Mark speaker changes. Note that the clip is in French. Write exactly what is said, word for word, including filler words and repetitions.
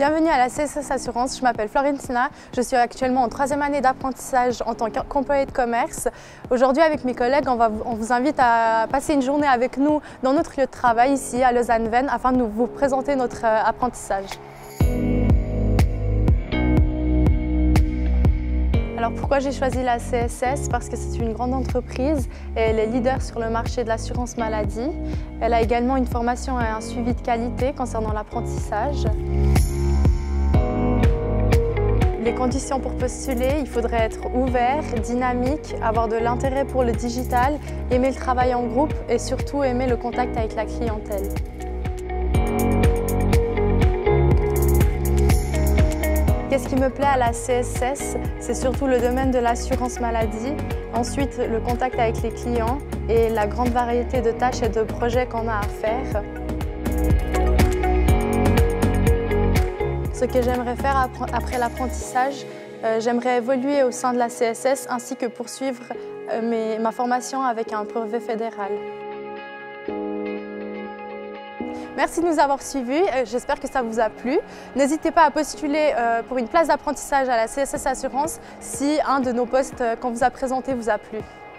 Speaker 1: Bienvenue à la C S S Assurance, je m'appelle Florentina, je suis actuellement en troisième année d'apprentissage en tant qu'employée de commerce. Aujourd'hui avec mes collègues, on, va, on vous invite à passer une journée avec nous dans notre lieu de travail ici à Lausanne-Vennes afin de vous présenter notre apprentissage. Alors pourquoi j'ai choisi la C S S? Parce que c'est une grande entreprise et elle est leader sur le marché de l'assurance maladie. Elle a également une formation et un suivi de qualité concernant l'apprentissage. Les conditions pour postuler, il faudrait être ouvert, dynamique, avoir de l'intérêt pour le digital, aimer le travail en groupe et surtout aimer le contact avec la clientèle. Qu'est-ce qui me plaît à la C S S? C'est surtout le domaine de l'assurance maladie, ensuite le contact avec les clients et la grande variété de tâches et de projets qu'on a à faire. Ce que j'aimerais faire après l'apprentissage, euh, j'aimerais évoluer au sein de la C S S ainsi que poursuivre euh, mes, ma formation avec un brevet fédéral. Merci de nous avoir suivis, j'espère que ça vous a plu. N'hésitez pas à postuler euh, pour une place d'apprentissage à la C S S Assurance si un de nos postes qu'on vous a présentés vous a plu.